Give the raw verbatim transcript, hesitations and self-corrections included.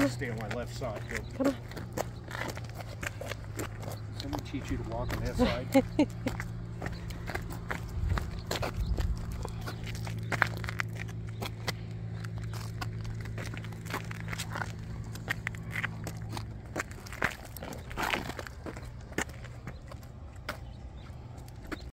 to stay on my left side. Go. Come on. Let me teach you to walk on that side.